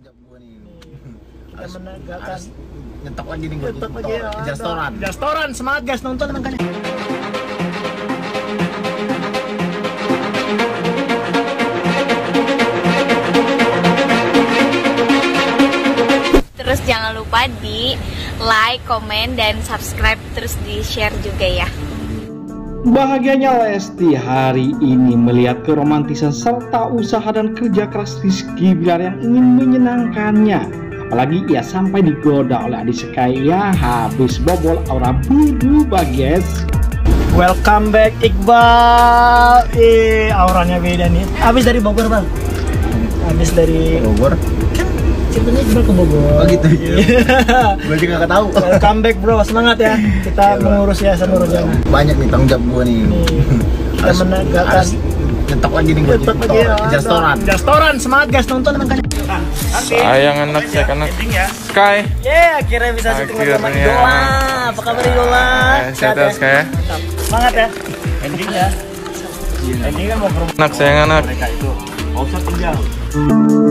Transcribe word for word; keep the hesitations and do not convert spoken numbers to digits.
jawab gue nih. Kita Harus- menegakkan harus nyetok lagi nih gue. Nyetok lagi ya. Jastoran. Jastoran, semangat guys nonton makanya. Terus jangan lupa di like, komen, dan subscribe, terus di share juga ya. Bahagianya Lesti hari ini melihat keromantisan serta usaha dan kerja keras Rizky Bilar yang ingin menyenangkannya. Apalagi ia sampai digoda oleh adik sekaya habis bobol aura berubah guys. Welcome back Iqbal. Eh, auranya beda nih. Habis dari Bogor, Bang. Habis dari Bogor. Ceritanya Iqbal ke Bogor. Oh gitu. Gue juga nggak tahu. Welcome back bro, semangat ya. Kita mengurus ya seluruhnya. Banyak nih tanggung jawab gue nih. Kita Harus- menegakkan harus nyetok lagi nih gue. Nyetok lagi ya. Jastoran. Jastoran, semangat guys nonton makanya. Sayang anak saya anak Sky. Yeah, akhirnya bisa syuting sama Akhirnya. Idola. Apa kabar Idola? Eh, sehat ya Sky. Mantap. Semangat ya. Endingnya. Endingnya mau ke rumah Anak sayang anak. mereka itu. Mau usah tinggal.